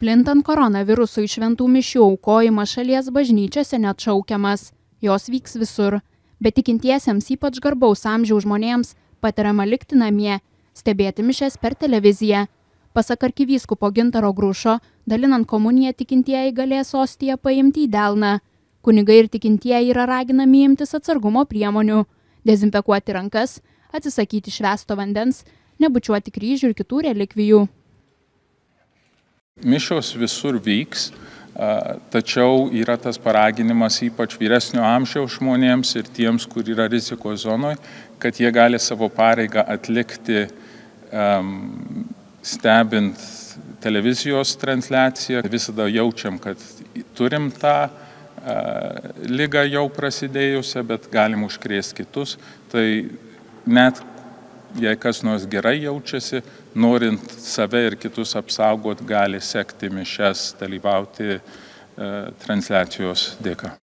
Plintant koronavirusui šventų mišių aukojimas šalies bažnyčiose neatšaukiamas. Jos vyks visur. Bet tikintiesiems, ypač garbaus amžiaus žmonėms, patariama likti namie, stebėti mišias per televiziją. Pasak arkivyskupo Gintaro Grušo, dalinant komuniją tikintieji galės ostiją paimti į delną. Kunigai ir tikintieji yra raginami imtis atsargumo priemonių, dezinfekuoti rankas, atsisakyti švęsto vandens, nebučiuoti kryžių ir kitų relikvijų. Mišios visur vyks, tačiau yra tas paraginimas ypač vyresnio amžiaus žmonėms ir tiems, kur yra rizikos zonoje, kad jie gali savo pareigą atlikti stebint televizijos transliaciją. Visada jaučiam, kad turim tą ligą jau prasidėjusią, bet galim užkrėsti kitus. Tai net jei kas nors gerai jaučiasi, norint save ir kitus apsaugot, gali sekti mišias, dalyvauti transliacijos dėka.